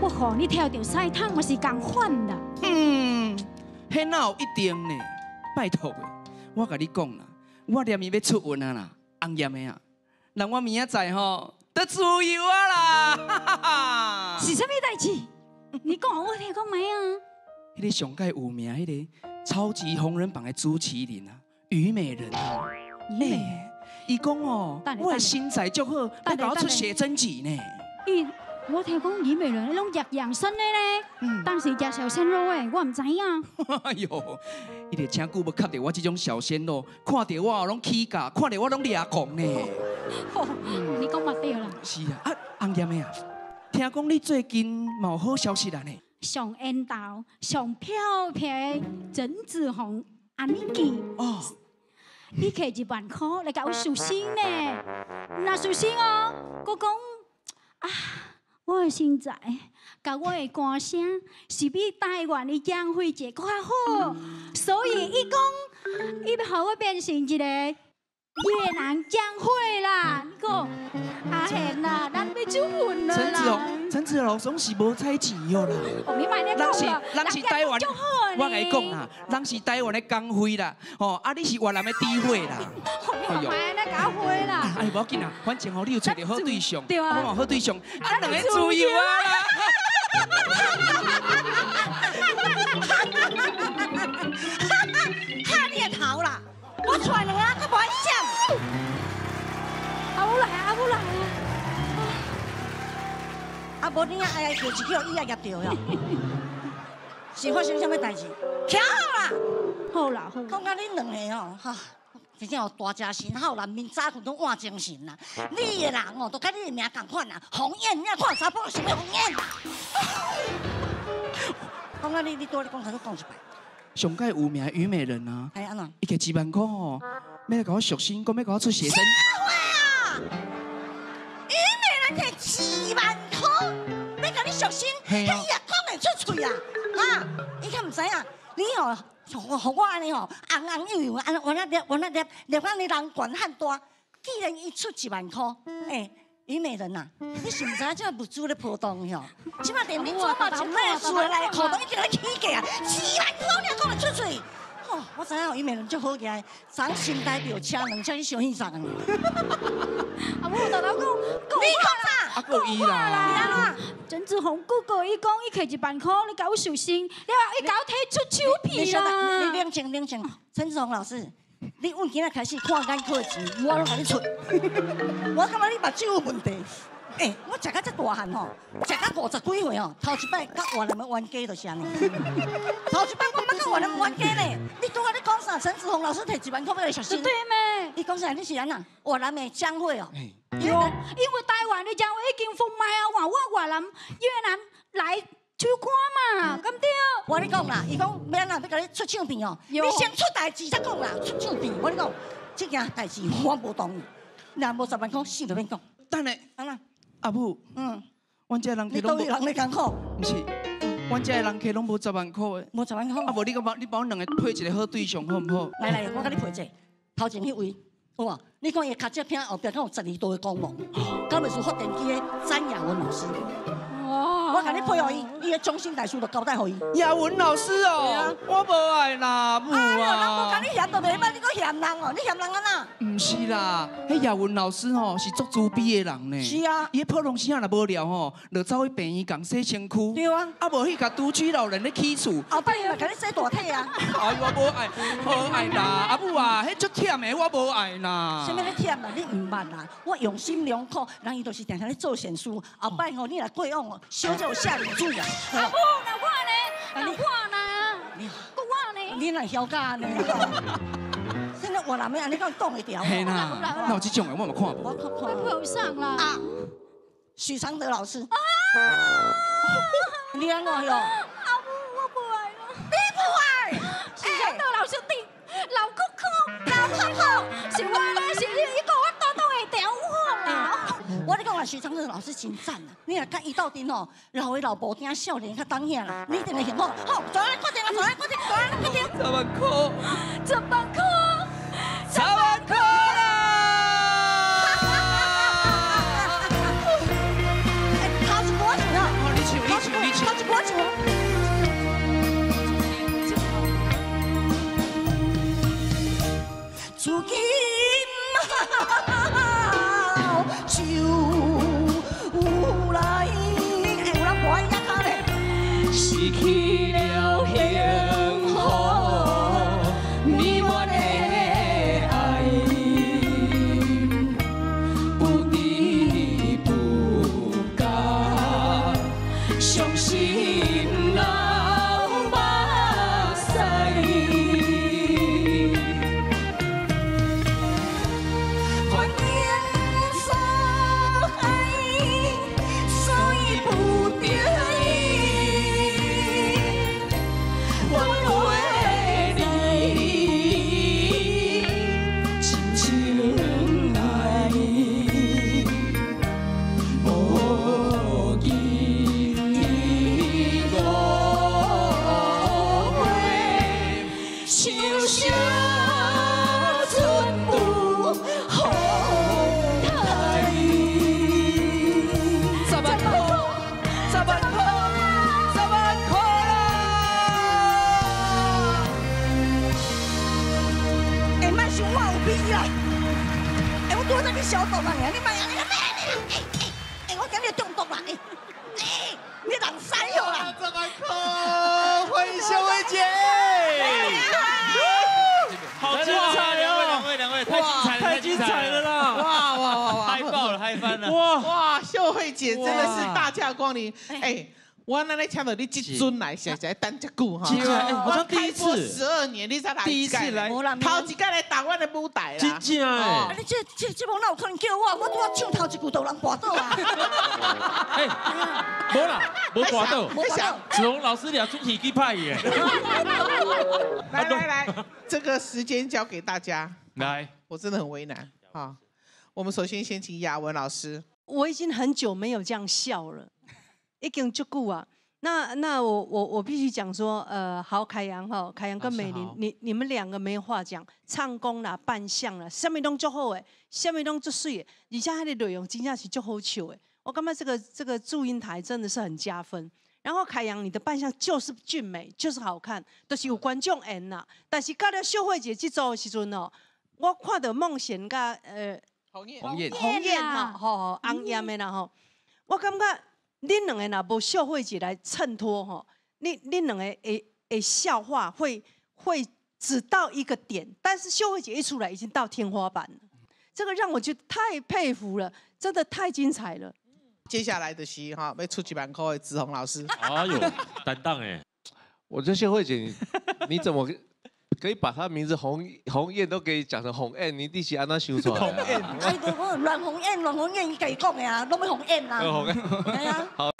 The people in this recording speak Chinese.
我和你跳着赛趟，我是共款啦。 迄哪有一定呢？拜托的，我甲你讲啦，我念伊要出运啊啦，红叶的啊，人我明仔载吼得自由啊啦！ 是啥物代志？你讲我听讲没啊？ 迄个上届有名，迄个超级红人榜的朱麒麟啊，虞美人啊，伊讲哦，我的身材足好，要甲我出写真集呢。 我听讲虞美人迄种日养生的咧，但是食小鲜肉的，我唔知影。 哎呦，伊就请久要吸着我这种小鲜肉，看到我拢起价，看到我拢抓狂呢。 你讲嘛对啦。 是啊，红叶的啊，听讲你最近嘛有好消息啦呢。 上缘投、上漂漂的曾子红安尼记哦，你摕1万块来甲我寿星呢？那寿星哦，我讲啊。我的身材，甲我的歌声是比台湾的江惠姐较好，所以伊讲，伊要互我变成一个越南江惠啦。你讲，阿贤啦，咱要出运了啦。 陈子龙总是无采钱哟啦。 你莫咧讲啦， 人是台湾，我甲你讲啦，人是台湾的江惠啦，哦，啊你是越南的智慧啦。 哎呦，莫咧讲花啦。 哎，无要紧啦，反正吼你有找到好对象， 对啊， 我嘛好对象，啊两个自由啊啦。 哈你个头啦！我出来两个，佮无爱闪。 阿母来啊，阿母来啊！ 啊，无你啊，哎叫一叫，伊也夹着哟。是发生啥物代志？徛好啦， 好啦，好。 讲到恁两个哦，哈，真正有大家心好，人民早困都换精神啦。你的人哦，都甲你的名同款啦。鸿雁，你看查甫是咩鸿雁？讲到你多，你讲头讲一摆。 上届有名虞美人啊， 哎安怎？ 伊摕1万块哦，要来甲我赎身，讲要甲我出写真。 虞美人摕2万块，要甲你赎身，迄也讲会出嘴啊！啊，伊敢唔知影？你哦，互我安尼吼，红红油油，安我那粒安尼人管汉大，既然伊出1万块，虞美人呐，你是唔知影这物资咧波动哟？即摆连你做嘛一买厝内裤都已经咧起价啊！2万块你也讲会出嘴？哦，我知影虞美人足好个，咱新台标车两车去小欣赏。啊， 我豆豆讲， 你讲啥？ 啊，够伊啦！ 曾志宏哥哥伊讲，伊摕1万块，你甲我寿星，你话伊甲我摕出手皮啦！ 你冷静，陈志宏老师。你阮今仔开始看眼科的钱，我拢甲你出。我感觉你目睭有问题。我食到这大汉吼，食到50几岁吼，头一摆甲越南的冤家就是安尼。头一摆我捌甲越南冤家呢。你拄仔你讲啥？陈志宏老师摕1万块要来赎身？ 对咩？ 你讲啥？你是安那？越南的江惠哦。 因为台湾的江惠已经封麦啊，话我越南来。手看嘛，敢对？ 我跟你讲啦，伊讲免啦，要甲你出唱片哦。你先出代志再讲啦，出唱片。我跟你讲，这件代志我无同意。若无10万块，死都免讲。 等下， 安那？ 阿母，阮这人你倒位人咧艰苦？ 不是，阮这人客拢无10万块的。 无10万块。 啊，无你帮我两个配一个好对象好唔好？ 来，我甲你配一个。头前迄位，有无？你看伊脚趾片后壁敢有12度的光芒，敢袂是发电机的詹雅文老师。我甲你配合伊的中心大叔就交代互伊。 雅文老师哦，我无爱啦，母啊！ 人无甲你嫌就袂歹，你搁嫌人哦？你嫌人安那？ 唔是啦，迄雅文老师吼是足自卑的人呢。 是啊， 伊普通时啊若无聊吼，就走去病院共洗身躯。 对啊， 啊无去甲独居老人咧起厝。 后摆伊嘛甲你洗大体啊。 哎，我无爱，无爱啦，阿母啊，迄足忝的，我无爱啦。 啥物咧忝啦？你唔捌啦？我用心良苦，人伊就是定定咧做善事。后摆吼，你来过往哦，小姐有下面注意啊。 阿母，那我呢？那我呢？我呢？ 你若晓甲呢？现在越南的安尼讲挡会牢。 嘿啦，那有这种的我嘛看无。 我看不上啦。 啊，许常德老师。啊！你安怎哟？ 阿母，我不爱了。 你不爱？ 许常德老师的老酷酷，是我呢？是你讲我多会调我啦。 我跟你讲啊，许常德老师真赞啊！你若甲伊斗阵吼，老的老婆囝少年较当遐啦，你一定会幸福。好，走来快点啦，走来快点 ！10万块 ，10万块 ，10万块啦！ 头一波钱哦， 你唱， 爆了，嗨翻了！ 哇，秀慧姐真的是大驾光临，哎。我那来听到你这尊来，现在等这久哈， 好像第一次 ，12年你才来， 第一次来， 头一届来台湾的舞台啦， 真正哎！ 你这帮哪有可能叫我？我唱头一句都人滑倒啊！ 哎，无啦，无滑倒，子龙老师俩准体去派耶！ 来，这个时间交给大家， 来， 我真的很为难啊。我们首先先请雅文老师， 我已经很久没有这样笑了。已经足久啊，那我必须讲说，好凯阳哈，凯阳跟美玲，你们两个没话讲，唱功啦、扮相啦，什么拢足好诶，什么拢足水诶，而且它的内容真正是足好笑诶。我感觉这个祝英台真的是很加分。然后凯阳你的扮相就是俊美，就是好看，都、就是有观众缘呐。但是到了秀慧姐这组的时阵哦，我看到梦贤甲鸿雁哈，吼红艳的啦吼，我感觉。恁两个若无秀慧姐来衬托吼，恁两个的笑话会只到一个点，但是秀慧姐一出来已经到天花板了，这个让我觉得太佩服了，真的太精彩了。 接下来的是哈，要出1万块的志宏老师。 哎呦，担当哎！ 我这秀慧姐，你怎么可以把她名字鸿雁都给讲成鸿雁？你弟是安那修出来的？ 哎，我阮鸿雁，伊家己讲的啊，拢要鸿雁啊。 鸿雁。 系啊。 好。